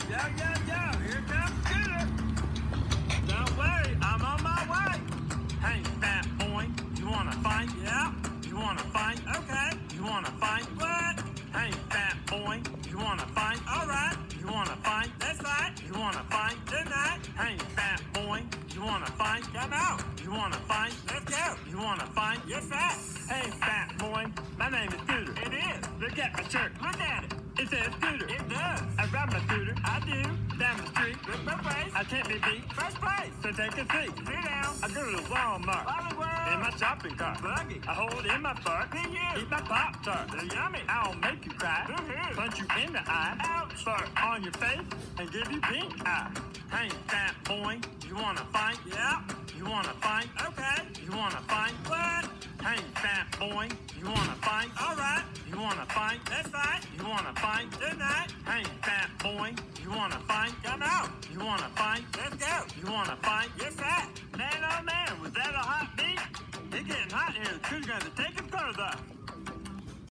Yeah. Here comes Scooter. Don't worry, I'm on my way. Hey, fat boy, you wanna fight? Yeah. You wanna fight? Okay. You wanna fight? What? Hey, fat boy, you wanna fight? All right. You wanna fight? That's right. You wanna fight? Tonight. Hey, fat boy, you wanna fight? Come out. You wanna fight? Let's go. You wanna fight? You're fat. Hey, fat boy, my name is Scooter. It is. Look at my shirt. Look at it. It says Scooter. It does. I ride my scooter. I do. Down the street. With my face. I can't be beat. First place. So take a seat. Sit down. I go to Walmart. Hollywood. In my shopping cart. Buggy. I hold in my fart. Eat my Pop-Tart. They're yummy. I'll make you cry. Punch you in the eye. Ouch. Fart on your face and give you pink eye. Hey, fat boy, you wanna fight? Yeah. You wanna fight? Okay. You wanna fight? What? Hey, fat boy, you wanna fight? All right. You wanna fight? Let's fight. You wanna fight? Tonight. Hey, fat boy, you wanna fight? Come out. You wanna fight? Let's go. You wanna fight? You're fat. Man, oh man, was that a hot beat? It's getting hot here. Who's gonna take it further?